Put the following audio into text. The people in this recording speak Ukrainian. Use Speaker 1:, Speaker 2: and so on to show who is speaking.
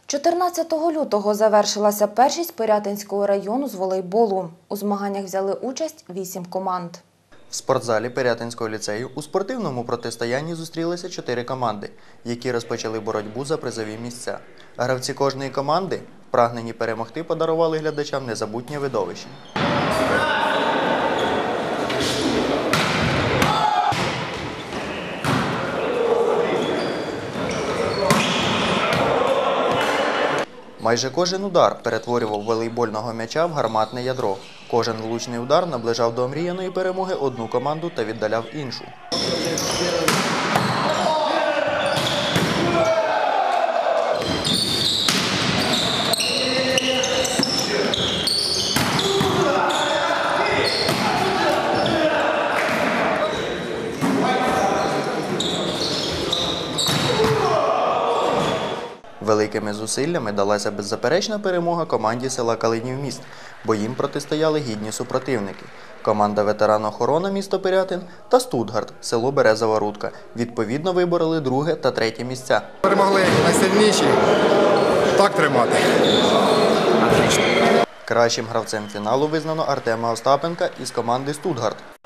Speaker 1: 14 лютого завершилася першість Пирятинського району з волейболу. У змаганнях взяли участь 8 команд.
Speaker 2: В спортзалі Пирятинського ліцею у спортивному протистоянні зустрілися 4 команди, які розпочали боротьбу за призові місця. Гравці кожної команди, прагнені перемогти, подарували глядачам незабутнє видовище. Майже кожен удар перетворював волейбольного м'яча в гарматне ядро. Кожен влучний удар наближав до омріяної перемоги одну команду та віддаляв іншу. Великими зусиллями далася беззаперечна перемога команді села Калинів-Міст, бо їм протистояли гідні супротивники. Команда ветеран-охорона місто Пирятин та Стутгарт, село Березова Рудка, відповідно вибороли друге та третє місця.
Speaker 3: Перемогли найсильніші, так тримати.
Speaker 2: Кращим гравцем фіналу визнано Артема Остапенка із команди Стутгарт.